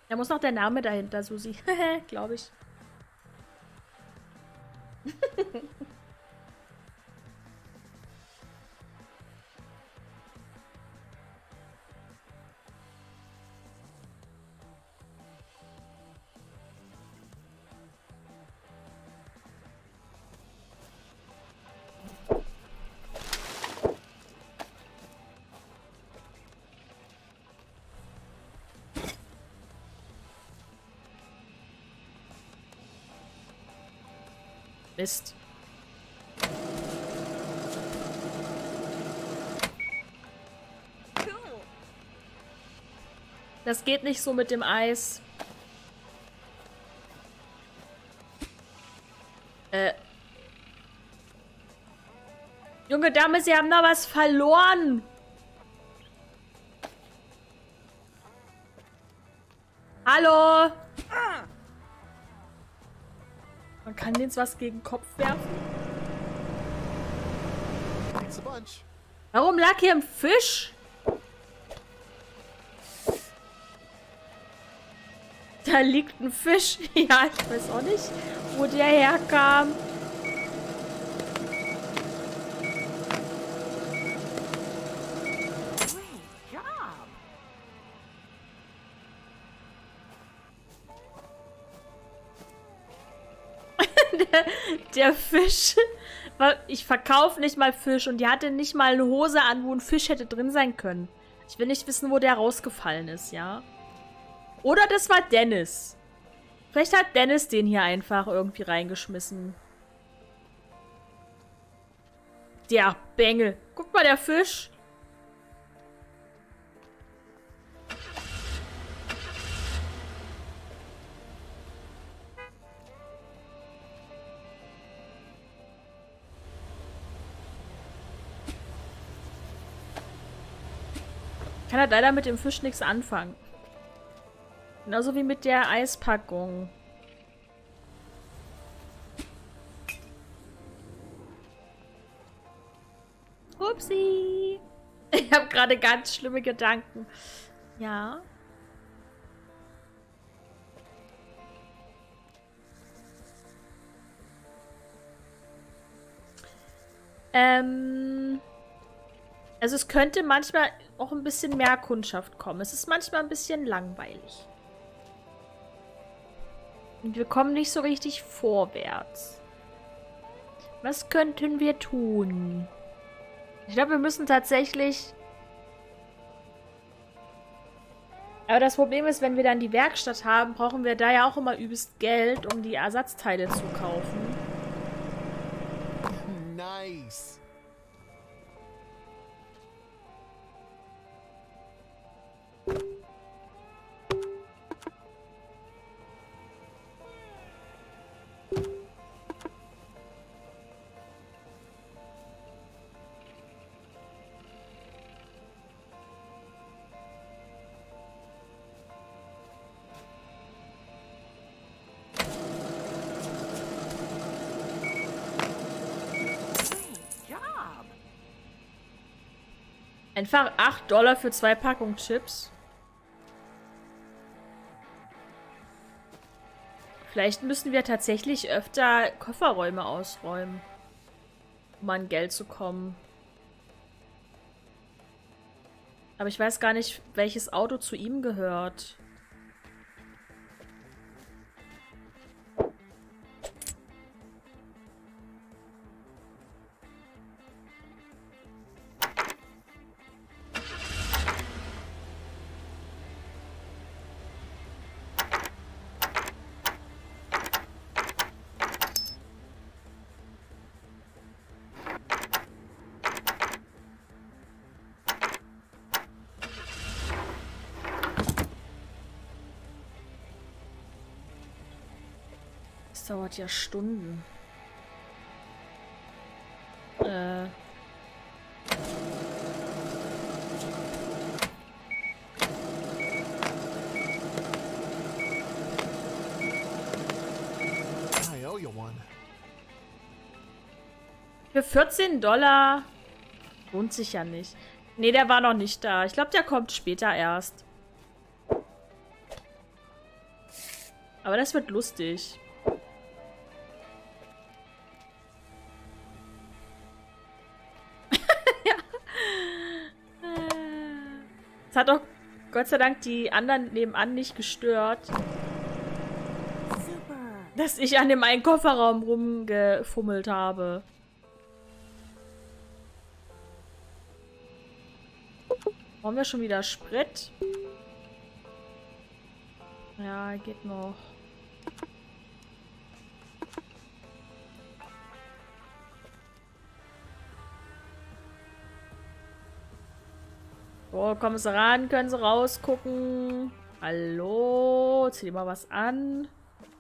Da muss noch der Name dahinter, Susi. Glaube ich. Mist. Das geht nicht so mit dem Eis. Junge Dame, Sie haben da was verloren. Hallo? Man kann jetzt was gegen den Kopf werfen. Warum lag hier ein Fisch? Da liegt ein Fisch. Ja, ich weiß auch nicht, wo der herkam. Der Fisch. Ich verkaufe nicht mal Fisch und die hatte nicht mal eine Hose an, wo ein Fisch hätte drin sein können. Ich will nicht wissen, wo der rausgefallen ist, ja? Oder das war Dennis. Vielleicht hat Dennis den hier einfach irgendwie reingeschmissen. Der Bengel. Guck mal, der Fisch. Ich kann halt leider mit dem Fisch nichts anfangen. Genauso wie mit der Eispackung. Upsi. Ich habe gerade ganz schlimme Gedanken. Ja. Also es könnte manchmal auch ein bisschen mehr Kundschaft kommen. Es ist manchmal ein bisschen langweilig. Und wir kommen nicht so richtig vorwärts. Was könnten wir tun? Ich glaube, wir müssen tatsächlich... Aber das Problem ist, wenn wir dann die Werkstatt haben, brauchen wir da ja auch immer übelst Geld, um die Ersatzteile zu kaufen. Nice. Einfach $8 für 2 Packungen Chips. Vielleicht müssen wir tatsächlich öfter Kofferräume ausräumen, um an Geld zu kommen. Aber ich weiß gar nicht, welches Auto zu ihm gehört. Das dauert ja Stunden. I owe you one. Für $14 lohnt sich ja nicht. Nee, der war noch nicht da. Ich glaube, der kommt später erst. Aber das wird lustig. Ja. Es hat doch Gott sei Dank die anderen nebenan nicht gestört. Super. Dass ich an dem einen Kofferraum rumgefummelt habe. Brauchen wir schon wieder Sprit? Ja, geht noch. So, kommen Sie ran, können Sie rausgucken. Hallo, zieh dir mal was an.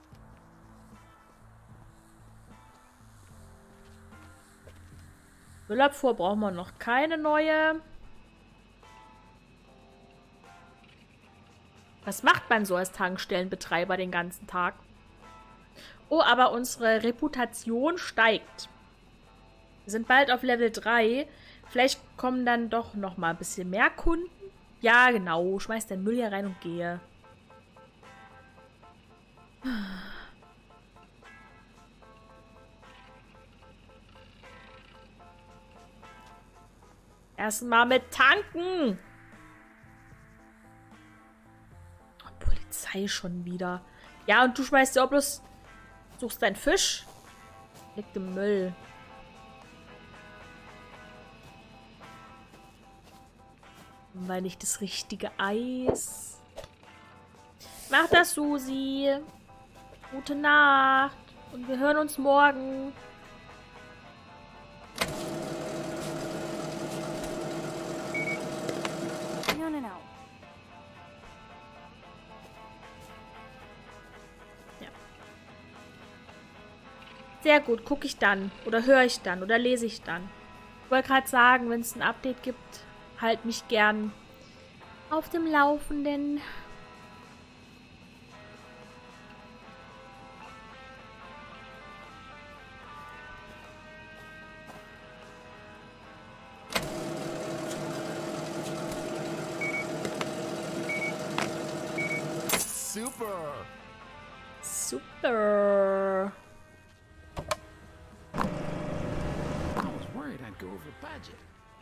Müllabfuhr brauchen wir noch keine neue. Was macht man so als Tankstellenbetreiber den ganzen Tag? Oh, aber unsere Reputation steigt. Wir sind bald auf Level 3. Vielleicht kommen dann doch noch mal ein bisschen mehr Kunden. Ja, genau. Schmeiß deinen Müll hier rein und gehe. Erstmal mit tanken. Oh, Polizei schon wieder. Ja, und du schmeißt ja auch bloß... Suchst deinen Fisch. Liegt im Müll. Weil nicht das richtige Eis. Mach das, Susi. Gute Nacht. Und wir hören uns morgen. No. Ja. Sehr gut, gucke ich dann. Oder höre ich dann. Oder lese ich dann. Ich wollte gerade sagen, wenn es ein Update gibt, halt mich gern auf dem Laufenden. Super. Super. I was worried I'd go over budget.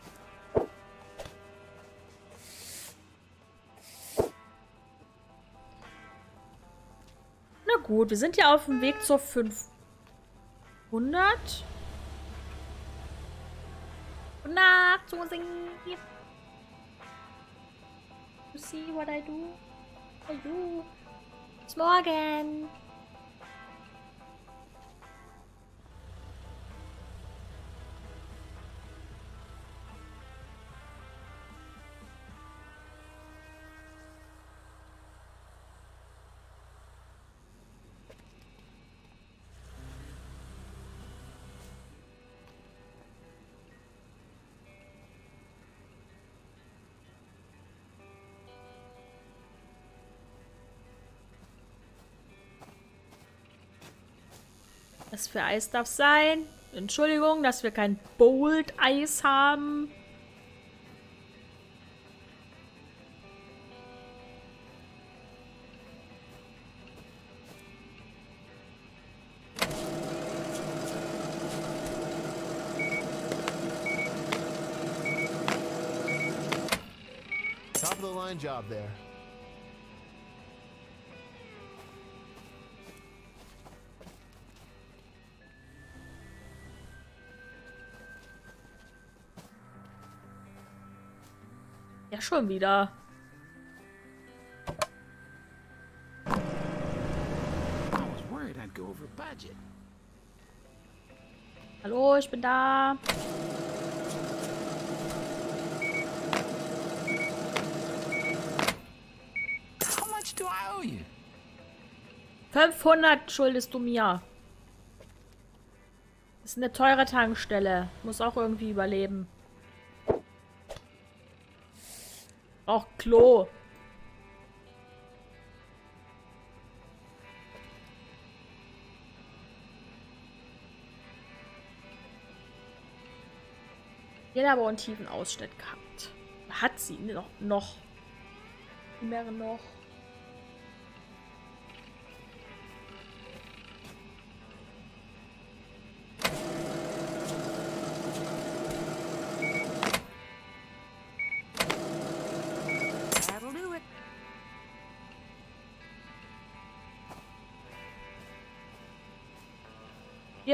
Na gut, wir sind ja auf dem Weg zur 500. Gute Nacht, Susi. You see what I do? I do. Bis morgen. Was für Eis darf sein? Entschuldigung, dass wir kein Bold-Eis haben. Top of the line job there. Ja, schon wieder. I was worried I'd go over budget. Hallo, ich bin da. How much do I owe you? 500 schuldest du mir. Das ist eine teure Tankstelle. Muss auch irgendwie überleben. Auch Klo. Jeder aber einen tiefen Ausschnitt gehabt. Hat sie noch. Mehr noch.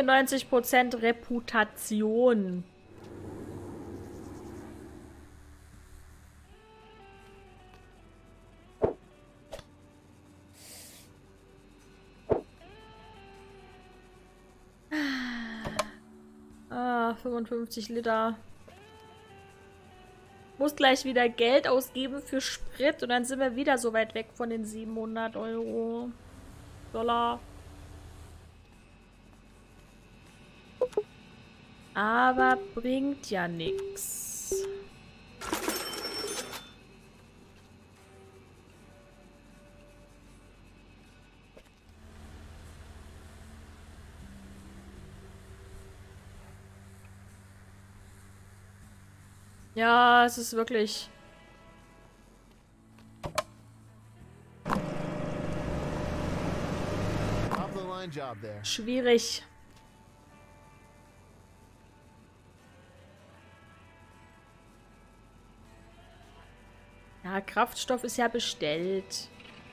94% Reputation. Ah, 55 Liter. Muss gleich wieder Geld ausgeben für Sprit und dann sind wir wieder so weit weg von den 700 Euro. Dollar. Aber bringt ja nichts. Ja, es ist wirklich... schwierig. Ja, Kraftstoff ist ja bestellt.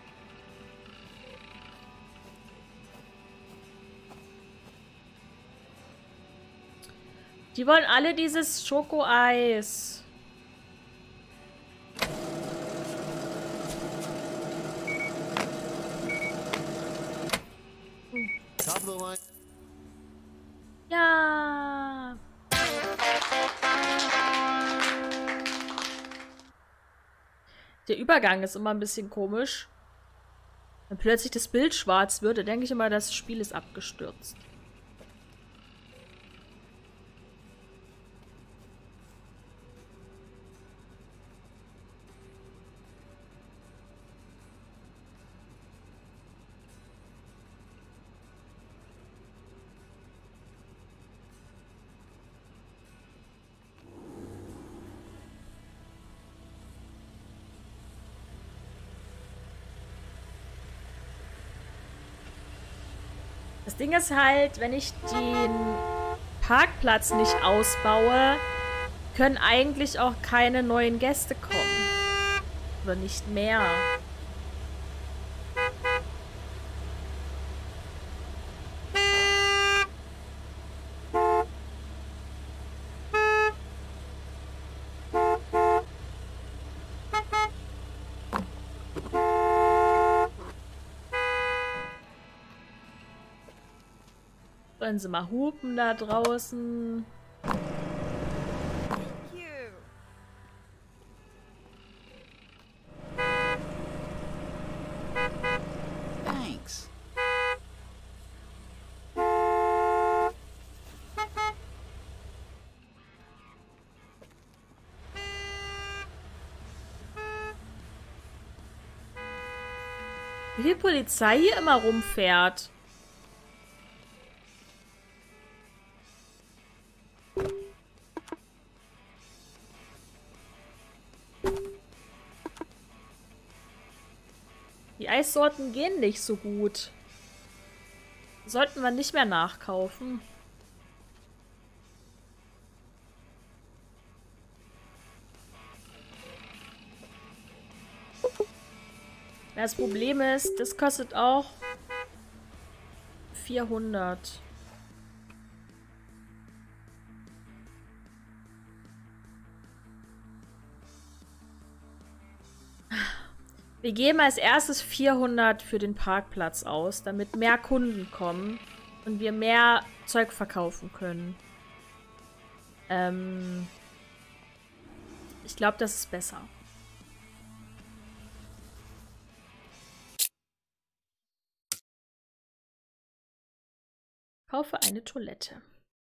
Die wollen alle dieses Schokoeis. Ja. Der Übergang ist immer ein bisschen komisch. Wenn plötzlich das Bild schwarz wird, dann denke ich immer, das Spiel ist abgestürzt. Das Ding ist halt, wenn ich den Parkplatz nicht ausbaue, können eigentlich auch keine neuen Gäste kommen. Oder nicht mehr. Sollen sie mal hupen da draußen? Thanks. Wie viel Polizei hier immer rumfährt. Die Eissorten gehen nicht so gut. Sollten wir nicht mehr nachkaufen. Das Problem ist, das kostet auch 400. Wir geben als erstes 400 für den Parkplatz aus, damit mehr Kunden kommen und wir mehr Zeug verkaufen können. Ich glaube, das ist besser. Kaufe eine Toilette.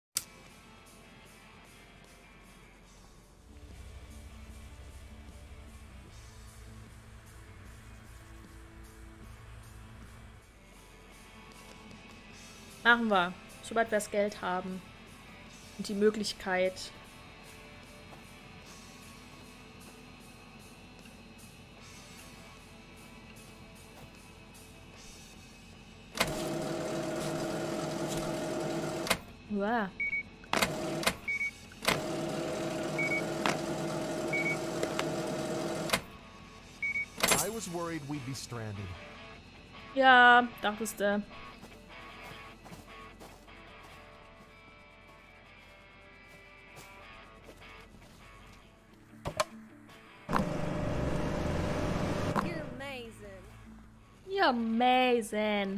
Machen wir, sobald wir das Geld haben und die Möglichkeit. Wow. I was worried we'd be stranded. Ja, dachtest du. Amazing.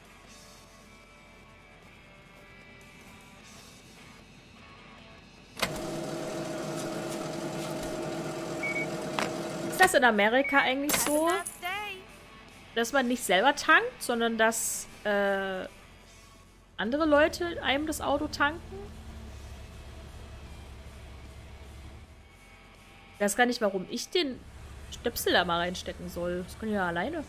Ist das in Amerika eigentlich so, dass man nicht selber tankt, sondern dass andere Leute einem das Auto tanken? Ich weiß gar nicht, warum ich den Stöpsel da mal reinstecken soll. Das kann ich ja alleine.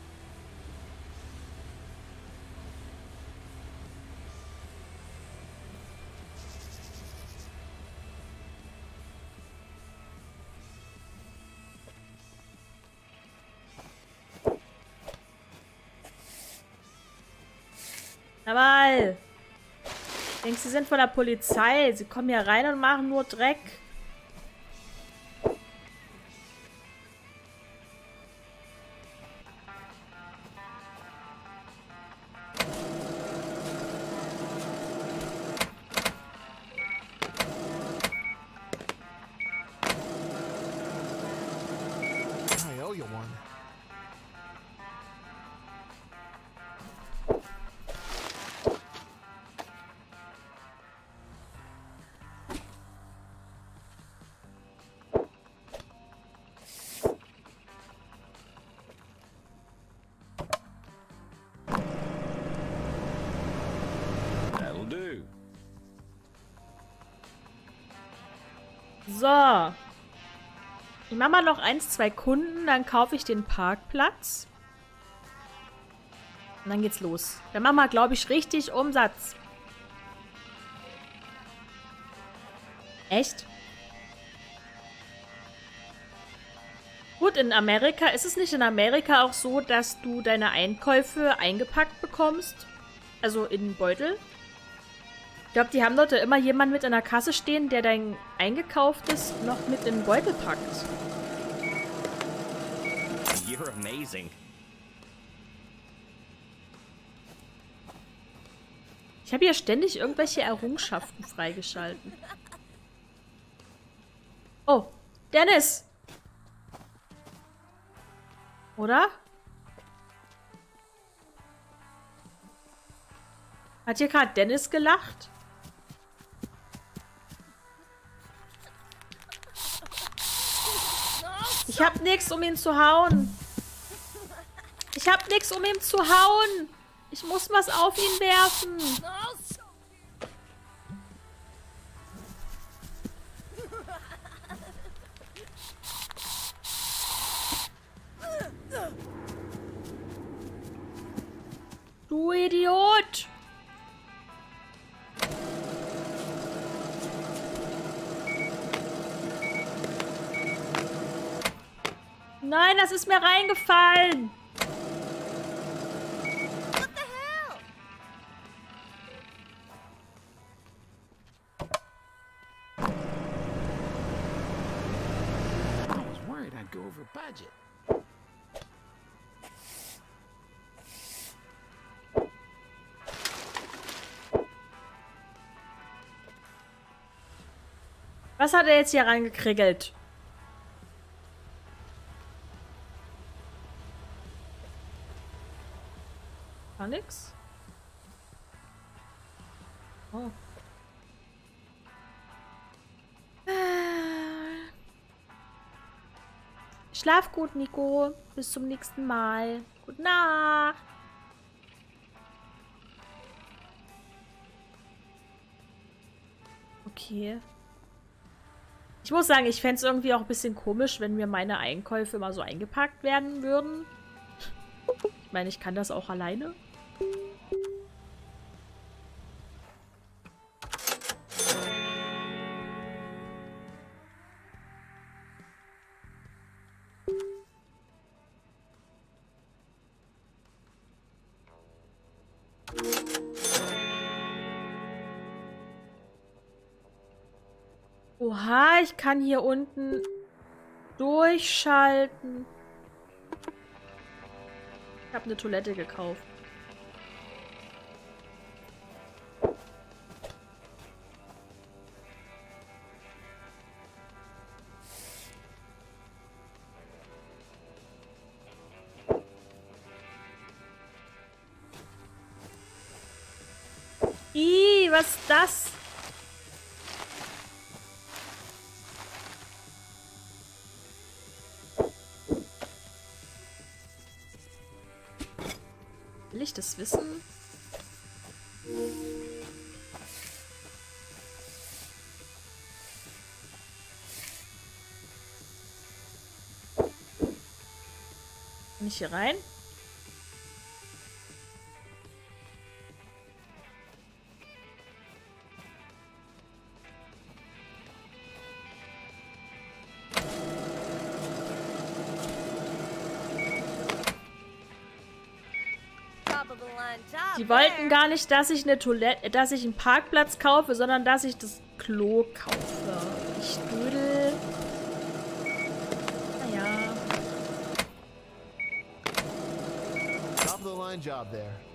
Jawohl. Ich denke, sie sind von der Polizei. Sie kommen hier rein und machen nur Dreck. I owe you one. That'll do. So. Ich mache mal noch 1, 2 Kunden, dann kaufe ich den Parkplatz. Und dann geht's los. Dann machen wir, glaube ich, richtig Umsatz. Echt? Gut, in Amerika, ist es nicht in Amerika auch so, dass du deine Einkäufe eingepackt bekommst? Also in Beutel? Ich glaube, die haben dort ja immer jemanden mit an der Kasse stehen, der dein Eingekauftes noch mit in den Beutel packt. You're amazing. Ich habe hier ständig irgendwelche Errungenschaften freigeschalten. Oh, Dennis! Oder? Hat hier gerade Dennis gelacht? Ich hab nichts, um ihn zu hauen. Ich hab nichts, um ihn zu hauen. Ich muss was auf ihn werfen. Du Idiot! Nein, das ist mir reingefallen. I was worried I'd go over budget. Was hat er jetzt hier reingekriegelt? Gar nix. Oh. Schlaf gut, Nico. Bis zum nächsten Mal. Gute Nacht. Okay. Ich muss sagen, ich fände es irgendwie auch ein bisschen komisch, wenn mir meine Einkäufe immer so eingepackt werden würden. Ich meine, ich kann das auch alleine. Oha, ich kann hier unten durchschalten. Ich habe eine Toilette gekauft. Ih, was ist das? Will ich das wissen? Kann ich hier rein? Die wollten gar nicht, dass ich eine Toilette, dass ich einen Parkplatz kaufe, sondern dass ich das Klo kaufe. Ich dödel. Naja. Top of the line job there.